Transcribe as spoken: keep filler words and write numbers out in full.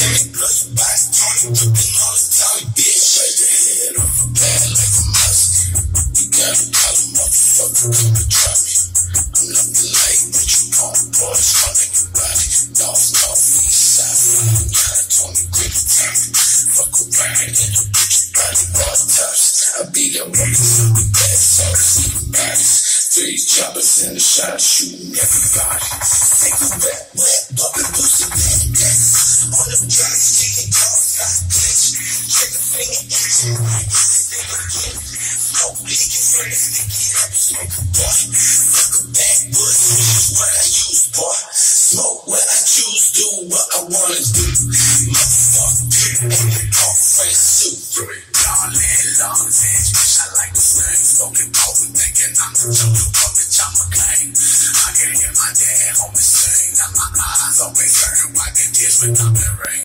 blood your body. Tony dripping all the time, bitch. Right the head off a bag like a musket. You gotta call a motherfucker, come and try me. I'm not the light, but you pump boys, running your body. North, north, east side, flying out of Tony Griffin time. Fuck around and put your body bar tops. I be there walking through the bad sauce, eating bodies. Three choppers in the shot, shooting everybody. Take a wet, wet, bumping pussy, bad gas. On the dry, sticking cars, got glitch. Trigger finger, action, right, again. Smoke, leaking, friends, sticky up, smoke a boy. Fuck a backwood, use what I use, boy. Smoke what I choose, do what I wanna do. Motherfucker, period, and the pump, friends, suit. Darling, long edge, bitch, I like the slang. Smoking over, thinking I'm the joker, but bitch, I'm a gang. I can hear my dad, homie, sing. Now my eyes always hurting, why they dish when I'm in rain.